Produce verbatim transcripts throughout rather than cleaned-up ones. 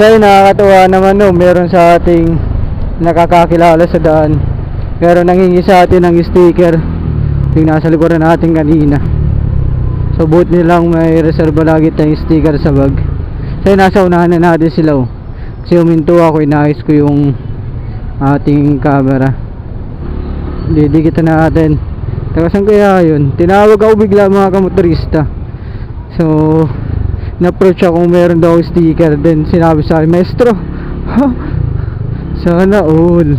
So yun, nakakatuwa naman no, meron sa ating nakakakilala sa daan, meron nangingi sa atin ng sticker yung nasa likuran natin kanina. So buti nilang may reserva lagi tayong sticker sa bag. So yun, nasa unahan na natin sila oh. Kasi uminto ako, inayos ko yung ating camera. Didikitan natin. Taga saan kaya yun? Tinawag ako bigla mga kamotorista. So na-approach ako kung meron daw sticker. Then sinabi sa akin, maestro, ha? Sana all.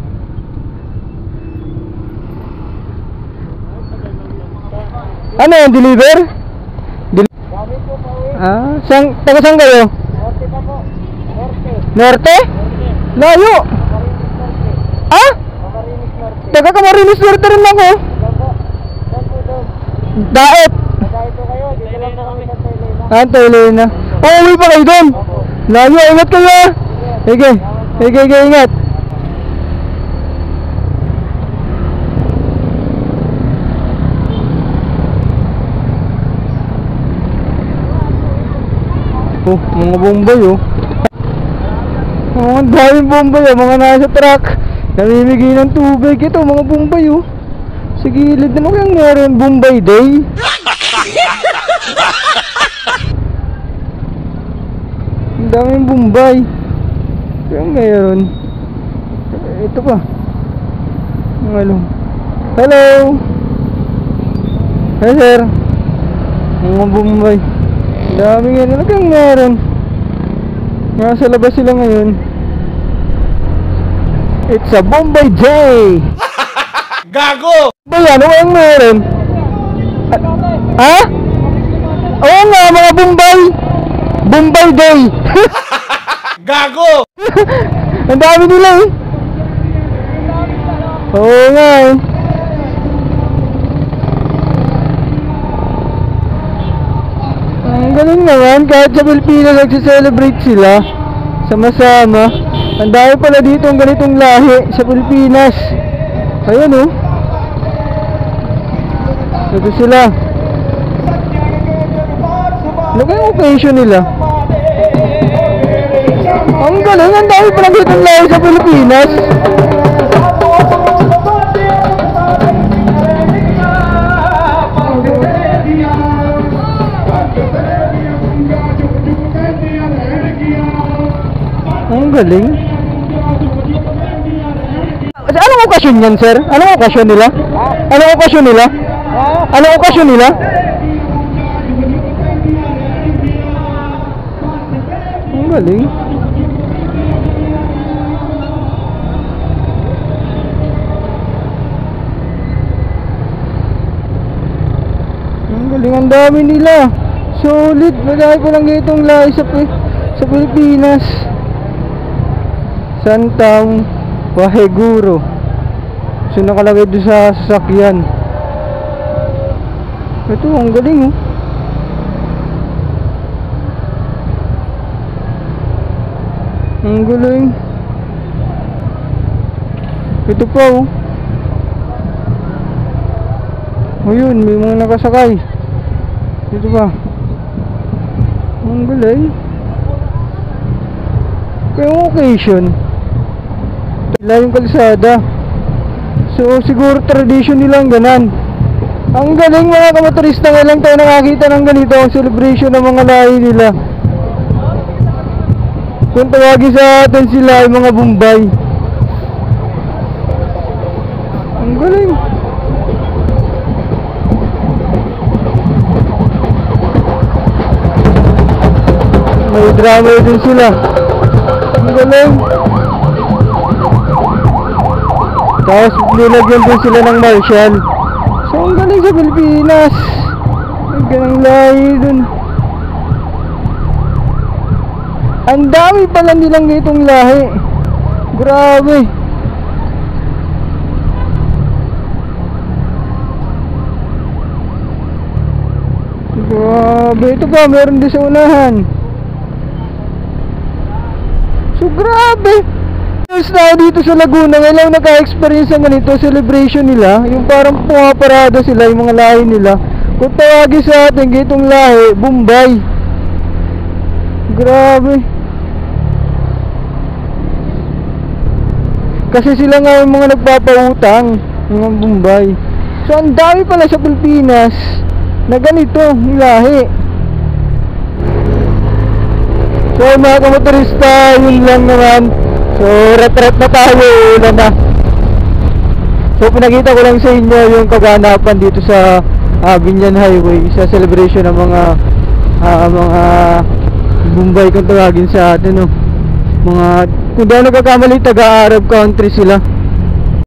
Ano yung deliver? Del ah, sang, taga saan kayo? Norte pa po. Norte. Norte? Layo. Ah? Taga Camarines Norte rin ako. Daet. Daet po kayo, dito lang po kami sa Taylena. Ah, Taylena. Oh, uwi pa kayo doon. Layo, ingat kayo. Sige, sige, sige, ingat. Oh, mga bombay oh. Oh, ang daming bombay oh, mga nasa truck. Namimigay ng tubig ito, mga bombay oh. Sa gilid na kayang meron Bombay Day. Ang daming Bombay. Kayang meron. Ito pa. Hello. Hello. Hey sir. Mga Bombay. Ang daming yan. Ano kayang meron? Nasa labas sila ngayon. It's a Bombay Day. Gago! Ba yan? Ano ang meron? Ha? Oo nga, mga Bombay. Bombay Day. Gago! Ang dami nila eh. Oo nga eh. Ang galing naman, kahit sa Pilipinas nagsiselebrate sila sama-sama. Ang dami pala dito ang ganitong lahi sa Pilipinas. Ayun oh. Ito sila. Ano kayong occasion nila? Ang galing, ang dami pala ganitong lahi sa Pilipinas. Ang galing. Anong okasyon yan, sir? Anong okasyon nila? Anong okasyon nila? Anong okasyon nila? Ang galing. Ang galing, ang dami nila. Solid, madami pa lang itong lahi sa, sa Pilipinas. Santang Waheguro. So nakalagay doon sa sasakyan. Ito, ang galing oh. Ang galing. Ito pa oh. Ayun, may mga nakasakay. Ito pa. Ang galing. Kaya occasion wala yung kalsada. So siguro tradition nilang ganan. Ang galing mga kamotorista, ngayon tayo nakakita ng ganito ang celebration ng mga lahi nila. Kung tawagin sa atin sila ay mga Bombay. Ang galing. May drama din sila. Ang galing. Tapos nilagyan din sila ng marshal. So ang galing sa Pilipinas. Ang galing lahi dun. Ang dami pala nilang itong lahi. Grabe. Grabe. Ito pa, meron din sa unahan. So grabe. Na dito sa Laguna, ngayon naka-experience ng ganito celebration nila, yung parang pumaparada sila, yung mga lahi nila. Kung tawagin sa atin, gitong lahi, Bombay. Grabe. Kasi sila nga yung mga nagpapautang, mga Bombay. So ang dami pala sa Pilipinas na ganito yung lahi. So mga kamotorista, yun lang naman. So retret na tayo, ulan na. So pinakita ko lang sa inyo yung kaganapan dito sa uh, Binyan Highway sa celebration ng mga uh, mga Bombay kung tawagin sa atin, no? Mga, kung daw nagkakamali, taga-Arab country sila.